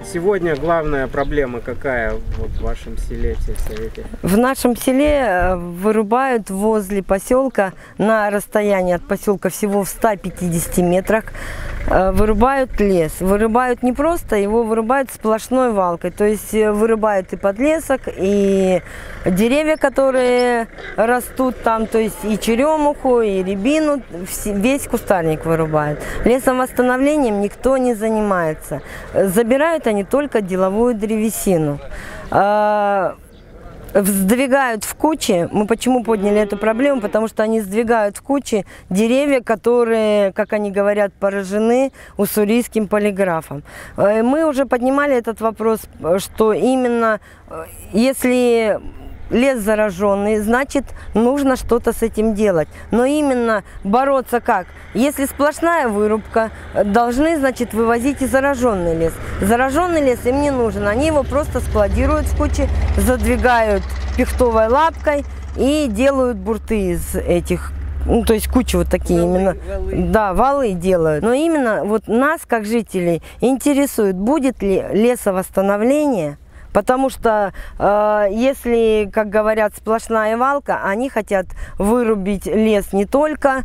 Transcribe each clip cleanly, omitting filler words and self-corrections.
Сегодня главная проблема какая вот в вашем селе, в сельсовете? В нашем селе вырубают возле поселка, на расстоянии от поселка всего в 150 метрах, вырубают лес. Вырубают не просто, его вырубают сплошной валкой. То есть вырубают и подлесок, и деревья, которые растут там, то есть и черемуху, и рябину, весь кустарник вырубают. Лесовосстановлением никто не занимается. Забирают они только деловую древесину. Сдвигают в кучи. Мы почему подняли эту проблему? Потому что они сдвигают в кучи деревья, которые, как они говорят, поражены уссурийским полиграфом. Мы уже поднимали этот вопрос, что именно если лес зараженный, значит, нужно что-то с этим делать. Но именно бороться как? Если сплошная вырубка, должны, значит, вывозить и зараженный лес. Зараженный лес им не нужен. Они его просто складируют в куче, задвигают пихтовой лапкой и делают бурты из этих, ну, то есть кучу вот такие валы. Да, валы делают. Но именно вот нас, как жителей, интересует, будет ли лесовосстановление. Потому что если, как говорят, сплошная валка, они хотят вырубить лес не только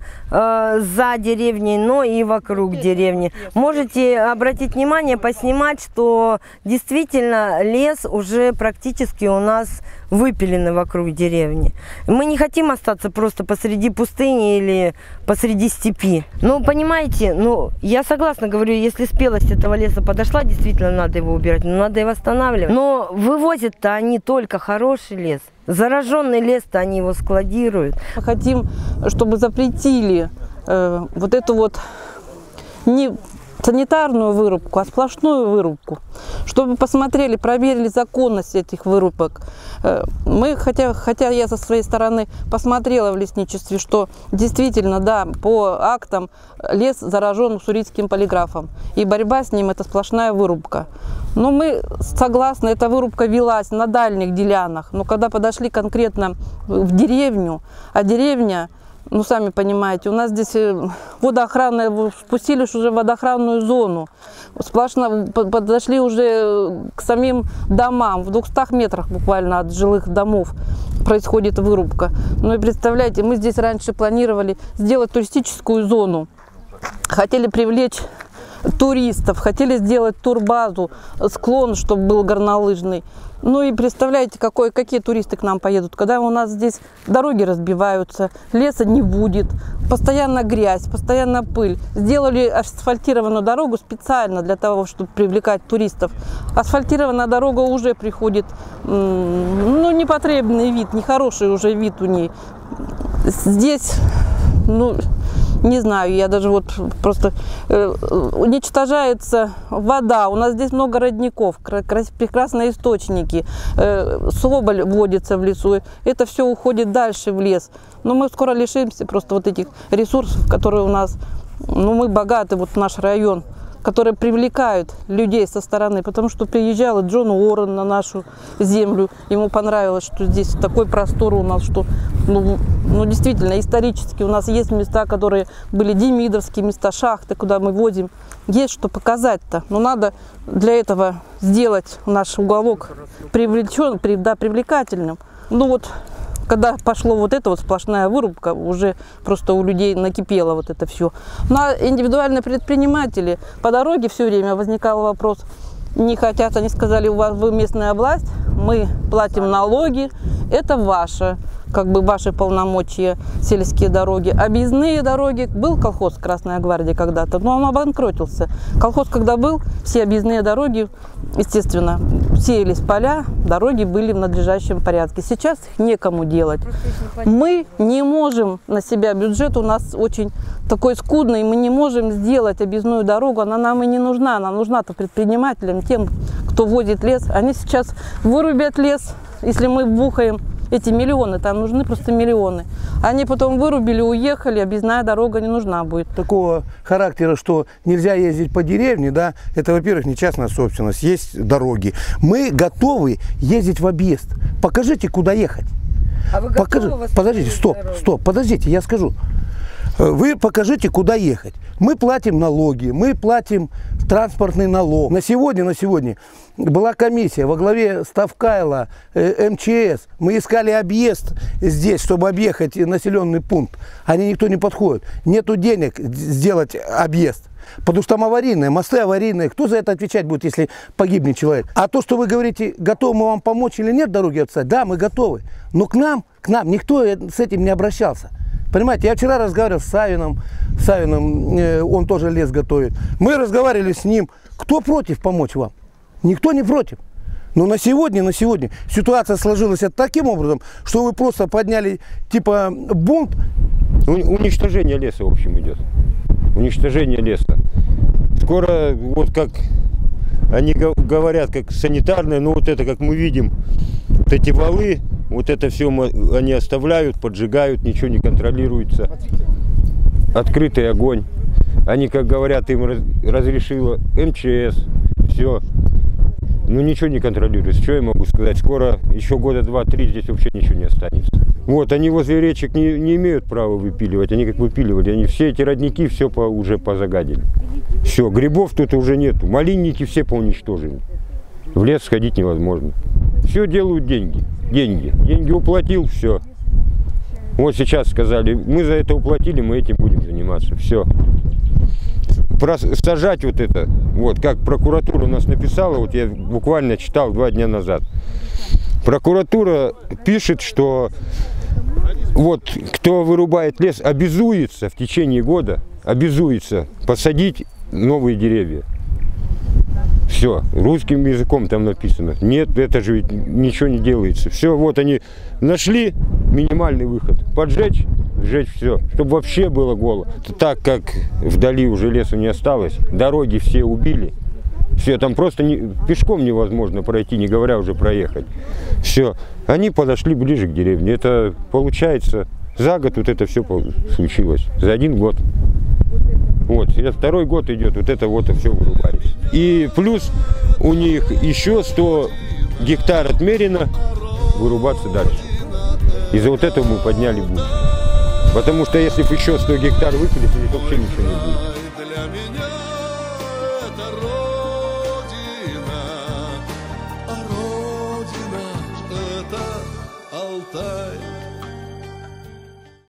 за деревней, но и вокруг деревни. Можете обратить внимание, поснимать, что действительно лес уже практически у нас выпилены вокруг деревни. Мы не хотим остаться просто посреди пустыни или посреди степи. Ну, понимаете, ну, я согласна, говорю, если спелость этого леса подошла, действительно надо его убирать, но надо и восстанавливать. Но вывозят-то они только хороший лес. Зараженный лес-то они его складируют. Мы хотим, чтобы запретили вот эту вот не санитарную вырубку, а сплошную вырубку. Чтобы посмотрели, проверили законность этих вырубок. Мы, хотя я со своей стороны посмотрела в лесничестве, что действительно, да, по актам лес заражен уссурийским полиграфом. И борьба с ним – это сплошная вырубка. Но мы согласны, эта вырубка велась на дальних делянах. Но когда подошли конкретно в деревню, а деревня, ну, сами понимаете, у нас здесь водоохранная, спустились уже в водоохранную зону. Сплошно подошли уже к самим домам. В 200 метрах буквально от жилых домов происходит вырубка. Ну и представляете, мы здесь раньше планировали сделать туристическую зону. Хотели привлечь туристов, хотели сделать турбазу, склон, чтобы был горнолыжный. Ну и представляете, какие туристы к нам поедут, когда у нас здесь дороги разбиваются, леса не будет, постоянно грязь, постоянно пыль. Сделали асфальтированную дорогу специально для того, чтобы привлекать туристов. Асфальтированная дорога уже приходит, ну, непотребный вид, нехороший уже вид у ней. Здесь, ну, не знаю, я даже вот просто уничтожается вода. У нас здесь много родников, прекрасные источники. Соболь водится в лесу. Это все уходит дальше в лес. Но мы скоро лишимся просто вот этих ресурсов, которые у нас, ну, мы богаты, вот наш район, которые привлекают людей со стороны, потому что приезжал и Джон Уоррен на нашу землю, ему понравилось, что здесь такой простор у нас, что, ну действительно, исторически у нас есть места, которые были демидовские места, шахты, куда мы возим, есть что показать-то, но надо для этого сделать наш уголок привлекательным. Ну вот, когда пошло вот эта вот сплошная вырубка, уже просто у людей накипело вот это все. Но индивидуальные предприниматели, по дороге все время возникал вопрос, не хотят, они сказали, у вас, вы местная власть, мы платим налоги, это ваше, как бы ваши полномочия, сельские дороги. Объездные дороги, был колхоз «Красная гвардия» когда-то, но он обанкротился. Колхоз когда был, все объездные дороги, естественно, сеялись поля, дороги были в надлежащем порядке. Сейчас их некому делать. Мы не можем на себя, бюджет у нас очень такой скудный, мы не можем сделать объездную дорогу, она нам и не нужна, она нужна-то предпринимателям, тем, кто возит лес. Они сейчас вырубят лес, если мы вбухаем эти миллионы, там нужны просто миллионы. Они потом вырубили, уехали, объездная дорога не нужна будет. Такого характера, что нельзя ездить по деревне, да, это, во-первых, не частная собственность, есть дороги. Мы готовы ездить в объезд. Покажите, куда ехать. А вы готовы? Подождите, стоп, подождите, я скажу. Вы покажите, куда ехать. Мы платим налоги, мы платим транспортный налог. На сегодня была комиссия во главе Ставкайла, МЧС. Мы искали объезд здесь, чтобы объехать населенный пункт. Они никто не подходит. Нету денег сделать объезд. Потому что там аварийные, мосты аварийные. Кто за это отвечать будет, если погибнет человек? А то, что вы говорите, готовы мы вам помочь или нет дороги отстать, да, мы готовы. Но к нам никто с этим не обращался. Понимаете, я вчера разговаривал с Савиным, он тоже лес готовит. Мы разговаривали с ним. Кто против помочь вам? Никто не против. Но на сегодня ситуация сложилась таким образом, что вы просто подняли типа бунт. Уничтожение леса, в общем, идет. Уничтожение леса. Скоро, вот как они говорят, как санитарное, но вот это, как мы видим, вот эти валы, вот это все они оставляют, поджигают, ничего не контролируется. Открытый огонь. Они, как говорят, им разрешила МЧС, все. Ну ничего не контролируется. Что я могу сказать? Скоро, еще года 2-3 здесь вообще ничего не останется. Вот, они возле речек не имеют права выпиливать. Они как выпиливали, они все эти родники все уже позагадили. Все, грибов тут уже нету. Малинники все поуничтожены. В лес сходить невозможно. Все делают деньги. Деньги уплатил, все. Вот сейчас сказали, мы за это уплатили, мы этим будем заниматься. Все. Сажать вот это, вот как прокуратура у нас написала, вот я буквально читал 2 дня назад. Прокуратура пишет, что вот кто вырубает лес, обязуется в течение года, посадить новые деревья. Все, русским языком там написано. Нет, это же ведь ничего не делается. Все, вот они нашли минимальный выход. Поджечь, сжечь все, чтобы вообще было голо. Так как вдали уже леса не осталось, дороги все убили. Все, там просто пешком невозможно пройти, не говоря уже проехать. Все, они подошли ближе к деревне. Это получается, за год вот это все случилось. За 1 год. Вот, сейчас 2-й год идет, вот это вот все вырубается. И плюс у них еще 100 гектар отмерено вырубаться дальше. Из-за вот этого мы подняли бунт. Потому что если бы еще 100 гектар выпили, то здесь вообще ничего не будет. Для меня это Родина, а Родина это Алтай.